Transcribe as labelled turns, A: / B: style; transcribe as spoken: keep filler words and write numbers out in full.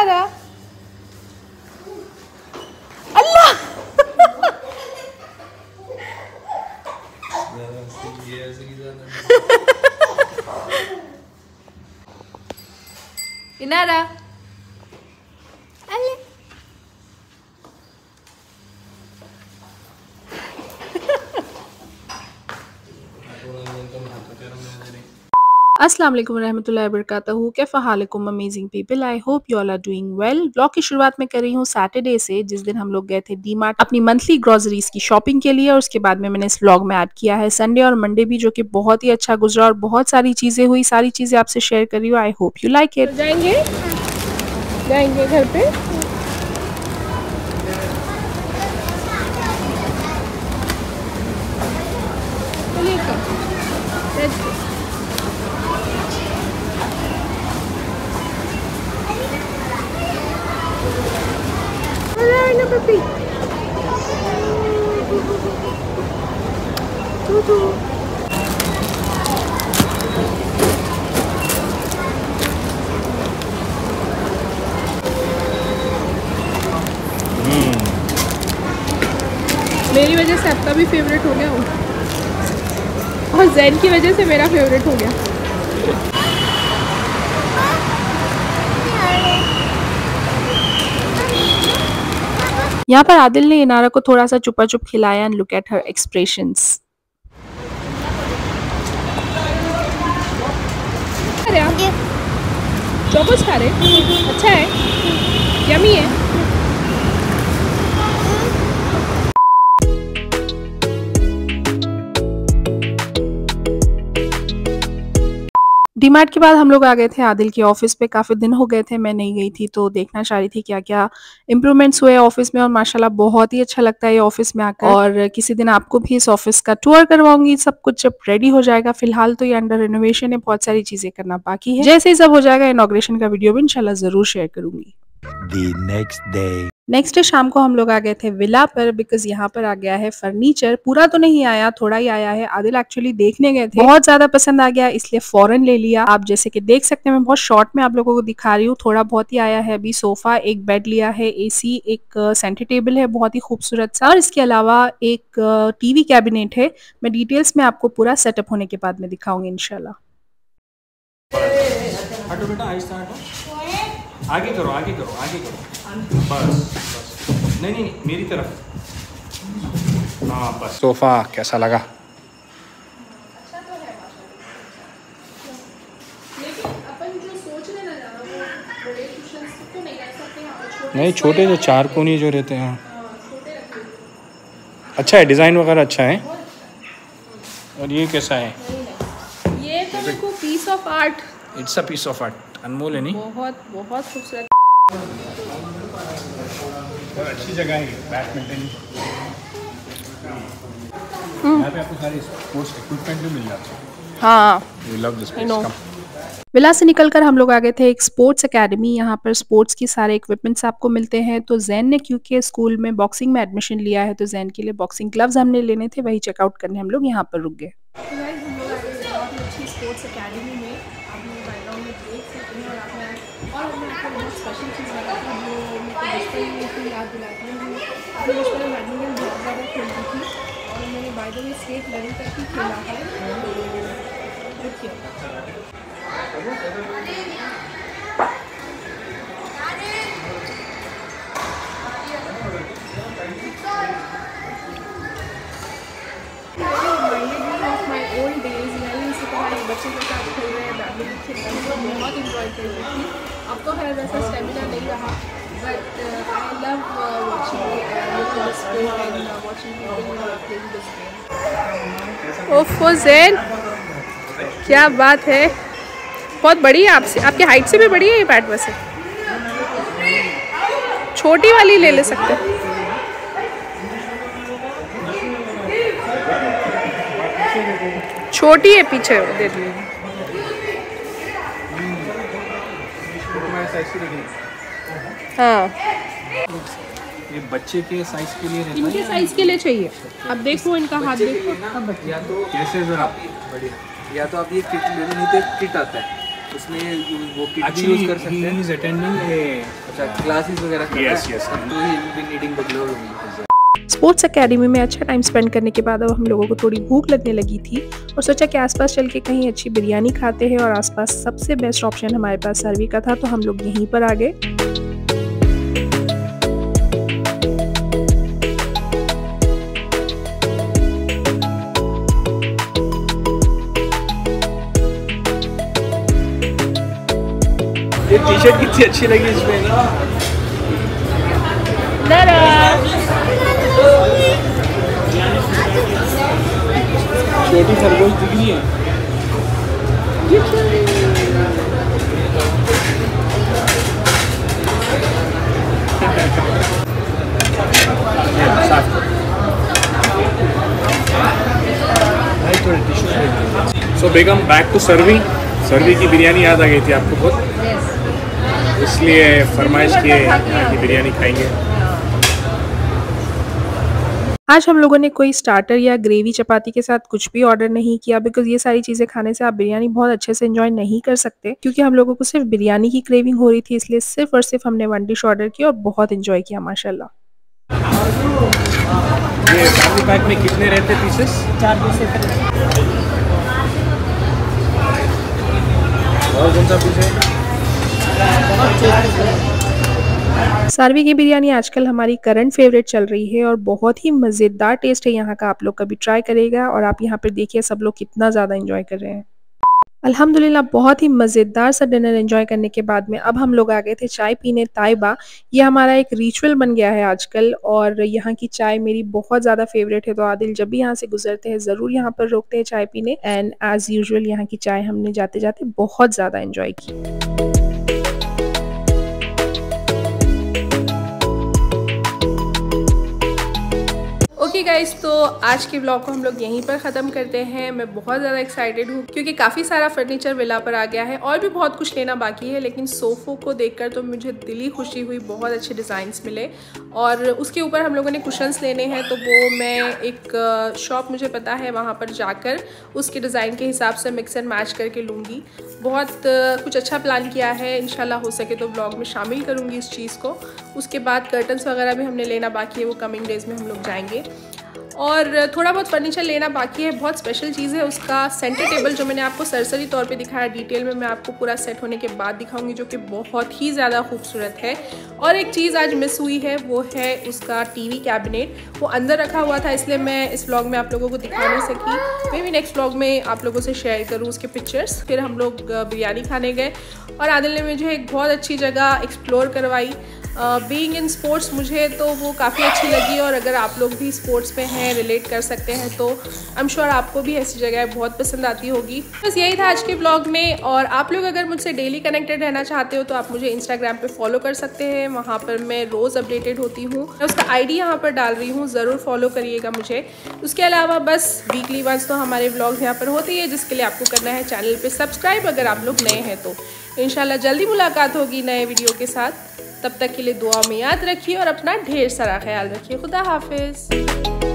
A: इनारा अल्लाह इनारा अल्लाह अस्सलाम वालेकुम रहमतुल्लाहि वबरकातुहू। कैफ़ा हालकुम amazing people, I hope you all are doing well. Blog की शुरुआत में कर रही हूँ सैटरडे से, जिस दिन हम लोग गए थे डी मार्ट अपनी मंथली ग्रोसरीज की शॉपिंग के लिए, और उसके बाद में मैंने इस व्लॉग में ऐड किया है संडे और मंडे भी, जो कि बहुत ही अच्छा गुजरा और बहुत सारी चीज़ें हुई। सारी चीज़ें आपसे शेयर कर रही हूँ, I hope you like it. जाएंगे जाएंगे घर पे। Puppy. Tutu. मेरी वजह से आपका भी फेवरेट हो गया हो, और जैन की वजह से मेरा फेवरेट हो गया। यहाँ पर आदिल ने इनारा को थोड़ा सा चुपा चुप खिलाया and look at her expressions. Chocos खा रहे? अच्छा है, यम्मी है। डीमार्ट के बाद हम लोग आ गए थे आदिल के ऑफिस पे। काफ़ी दिन हो गए थे मैं नहीं गई थी, तो देखना चाह रही थी क्या क्या इम्प्रूवमेंट्स हुए ऑफिस में, और माशाल्लाह बहुत ही अच्छा लगता है ये ऑफिस में आकर। और किसी दिन आपको भी इस ऑफिस का टूर करवाऊंगी, सब कुछ जब रेडी हो जाएगा। फिलहाल तो ये अंडर रिनोवेशन है, बहुत सारी चीजें करना बाकी है। जैसे ही सब हो जाएगा इनॉग्रेशन का वीडियो भी इंशाल्लाह जरूर शेयर करूंगी। नेक्स्ट डे नेक्स्ट डे शाम को हम लोग आ गए थे विला पर, बिकॉज यहाँ पर आ गया है फर्नीचर। पूरा तो नहीं आया, थोड़ा ही आया है। आदिल एक्चुअली देखने गए थे, बहुत ज्यादा पसंद आ गया, इसलिए फौरन ले लिया। आप जैसे कि देख सकते हैं, मैं बहुत शॉर्ट में आप लोगों को दिखा रही हूँ। थोड़ा बहुत ही आया है। अभी सोफा, एक बेड लिया है, एसी, एक सेंटर टेबल है बहुत ही खूबसूरत सा, और इसके अलावा एक टीवी कैबिनेट है। मैं डिटेल्स में आपको पूरा सेटअप होने के बाद में दिखाऊंगी इंशाल्लाह।
B: हटो बेटा, आहिस्ता हटो, आगे करो आगे करो आगे करो, बस बस, नहीं नहीं मेरी तरफ, हाँ बस। सोफा कैसा लगा?
A: अच्छा तो है लेकिन अपन जो सोच रहे ना जाना, वो बड़े कुशन्स तो नहीं रख सकते यहाँ पर, छोटे
B: नहीं, छोटे जो चार कोनी जो रहते हैं,
A: छोटे रखिए।
B: अच्छा है, डिज़ाइन वगैरह अच्छा है। और ये कैसा है?
A: ये तो मेरे को piece of art,
B: it's a piece of art, अनमोल है नहीं?
A: बहुत बहुत खूबसूरत।
B: अच्छी जगह है बैडमिंटन, यहाँ पे आपको सारे स्पोर्ट्स इक्विपमेंट भी मिल जाते हैं।
A: हाँ,
B: we love this place. Come.
A: Villa से निकलकर हम लोग आ गए थे एक स्पोर्ट्स एकेडमी। यहाँ पर स्पोर्ट्स की सारे इक्विपमेंट्स आपको मिलते हैं। तो जैन ने क्योंकि स्कूल में बॉक्सिंग में एडमिशन लिया है, तो जैन के लिए बॉक्सिंग ग्लव्स हमने लेने थे, वही चेकआउट करने हम लोग यहाँ पर रुक गए। हम लोग आ गए बहुत ही अच्छी स्पोर्ट्स एकेडमी में, आप लोग बैकग्राउंड में देख सकते हैं। और आपने और हमने आपको बहुत स्पेशल चीज़ बताई थी जो मेरे को बचपन में की याद दिलाती है। अपने बचपन में बैडमिंटन बहुत ज़्यादा खेलती थी, और मैंने by the way state level तक ही खेला है। बच्चे के साथ खेल रहे हैं, बैडमिंटन खेल रहे हैं, तो बहुत इंजॉय कर रही थी। अब तो खैर वैसा स्टेमिना नहीं रहा, बट आई लव वाचिंग। ओफो ज़ैन, क्या बात है, बहुत बड़ी है आपसे, आपके हाइट से भी बड़ी है ये बैट। वैसे छोटी वाली ले ले सकते हो। छोटी है, पीछे दे दी। हाँ,
B: ये बच्चे के साइज के लिए रहता है,
A: इनके साइज के लिए चाहिए। अब देखो इनका हाथ देखो,
B: या तो कैसे जरा बढ़िया, या तो आप ये किट ले लो, नहीं तो किट आता है
C: उसमें वो किट भी
B: Actually,
C: यूज कर सकते
B: he
C: हैं।
B: is attending a
C: अच्छा क्लासेस वगैरह कर रहा
B: Yes,
C: है?
B: yes.
C: तो he will be needing the glove.
A: Sports academy में अच्छा टाइम स्पेंड करने के बाद अब हम लोगों को थोड़ी भूख लगने लगी थी और सोचा कि आसपास चल के कहीं अच्छी बिरयानी खाते हैं, और आसपास सबसे बेस्ट ऑप्शन हमारे पास सर्वी का था, तो हम लोग यहीं पर आ गए।
B: ये टी शर्ट कितनी अच्छी लगी इसमें ना। छोटी खरगोश दिख रही है। सो बेगम बैक टू सर्वी। सर्वी की बिरयानी याद आ गई थी आपको बहुत, इसलिए फरमाइश किए यहाँ की बिरयानी खाएंगे।
A: आज हम लोगों ने कोई स्टार्टर या ग्रेवी चपाती के साथ कुछ भी ऑर्डर नहीं किया, बिकॉज ये सारी चीज़ें खाने से आप बिरयानी बहुत अच्छे से एंजॉय नहीं कर सकते, क्योंकि हम लोगों को सिर्फ बिरयानी की क्रेविंग हो रही थी, इसलिए सिर्फ और सिर्फ हमने वन डिश ऑर्डर की और बहुत एंजॉय किया माशाल्लाह।
B: ये फैमिली पैक में कितने रहते पीसेस?
A: चार पीसेस।
B: और कौन सा पीस है?
A: सर्वी की बिरयानी आजकल हमारी करंट फेवरेट चल रही है और बहुत ही मज़ेदार टेस्ट है यहाँ का। आप लोग कभी ट्राई करेगा, और आप यहाँ पर देखिए सब लोग कितना ज़्यादा एंजॉय कर रहे हैं। अल्हम्दुलिल्लाह बहुत ही मज़ेदार सा डिनर एंजॉय करने के बाद में अब हम लोग आ गए थे चाय पीने ताइबा। ये हमारा एक रिचुअल बन गया है आजकल, और यहाँ की चाय मेरी बहुत ज़्यादा फेवरेट है, तो आदिल जब भी यहाँ से गुजरते हैं ज़रूर यहाँ पर रोकते हैं चाय पीने, एंड एज़ यूजुअल यहाँ की चाय हमने जाते जाते बहुत ज़्यादा एंजॉय की। ओके गाइस, तो आज के ब्लॉग को हम लोग यहीं पर ख़त्म करते हैं। मैं बहुत ज़्यादा एक्साइटेड हूँ क्योंकि काफ़ी सारा फर्नीचर विला पर आ गया है, और भी बहुत कुछ लेना बाकी है, लेकिन सोफ़ों को देखकर तो मुझे दिली खुशी हुई। बहुत अच्छे डिज़ाइंस मिले, और उसके ऊपर हम लोगों ने कुशन्स लेने हैं, तो वो मैं एक शॉप मुझे पता है वहाँ पर जाकर उसके डिज़ाइन के हिसाब से मिक्स एंड मैच करके लूँगी। बहुत कुछ अच्छा प्लान किया है, इंशाल्लाह हो सके तो ब्लॉग में शामिल करूँगी इस चीज़ को। उसके बाद कर्टन्स वगैरह भी हमने लेना बाकी है, वो कमिंग डेज़ में हम लोग जाएंगे। और थोड़ा बहुत फर्नीचर लेना बाकी है। बहुत स्पेशल चीज़ है उसका सेंटर टेबल, जो मैंने आपको सरसरी तौर पे दिखाया, डिटेल में मैं आपको पूरा सेट होने के बाद दिखाऊंगी, जो कि बहुत ही ज़्यादा खूबसूरत है। और एक चीज़ आज मिस हुई है, वो है उसका टीवी कैबिनेट। वो अंदर रखा हुआ था, इसलिए मैं इस व्लॉग में आप लोगों को दिखा नहीं सकी। मे भी नेक्स्ट व्लॉग में आप लोगों से शेयर करूँ उसके पिक्चर्स। फिर हम लोग बिरयानी खाने गए, और आदिल ने मुझे एक बहुत अच्छी जगह एक्सप्लोर करवाई। बीइंग इन स्पोर्ट्स मुझे तो वो काफ़ी अच्छी लगी, और अगर आप लोग भी स्पोर्ट्स में हैं, रिलेट कर सकते हैं, तो आई एम श्योर आपको भी ऐसी जगह बहुत पसंद आती होगी। बस यही था आज के ब्लॉग में, और आप लोग अगर मुझसे डेली कनेक्टेड रहना चाहते हो तो आप मुझे इंस्टाग्राम पे फॉलो कर सकते हैं। वहाँ पर मैं रोज़ अपडेटेड होती हूँ, मैं उसका आईडी यहाँ पर डाल रही हूँ, ज़रूर फॉलो करिएगा मुझे। उसके अलावा बस वीकली वंस तो हमारे व्लॉग्स यहाँ पर होती है, जिसके लिए आपको करना है चैनल पर सब्सक्राइब, अगर आप लोग नए हैं तो। इंशाल्लाह जल्दी मुलाकात होगी नए वीडियो के साथ। तब तक के लिए दुआ में याद रखिए और अपना ढेर सारा ख्याल रखिए। खुदा हाफिज़।